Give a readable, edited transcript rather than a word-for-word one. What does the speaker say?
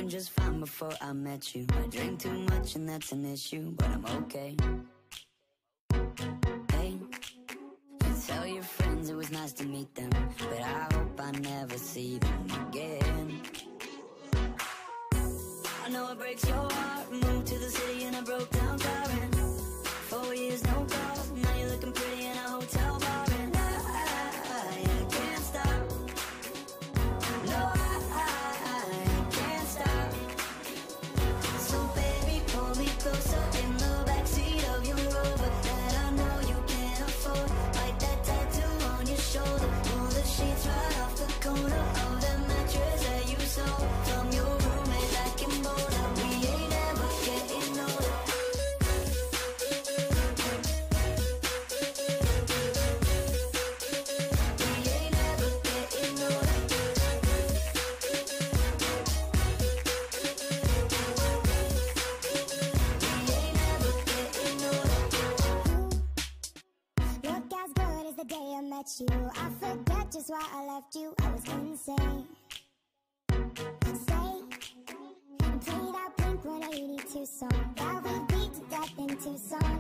doing just fine before I met you. I drink too much and that's an issue, but I'm okay. Hey, you tell your friends it was nice to meet them, but I hope I never see them again. I know it breaks your heart. Moved to the city in a broke down car, and 4 years no call. Now you're looking pretty in a hotel bar, and I can't stop. No, I can't stop. So baby, pull me closer in the backseat of your Rover that I know you can't afford. Bite that tattoo on your shoulder. Pull the sheets right off the corner of the mattress that you stole from your roommate back in Boulder. We ain't ever getting older. We ain't ever getting older. We ain't ever getting older. Look as good as the day I met you. I forget just why I left you. I was insane. Stay and play that Blink-182 song that we beat to death in Tucson.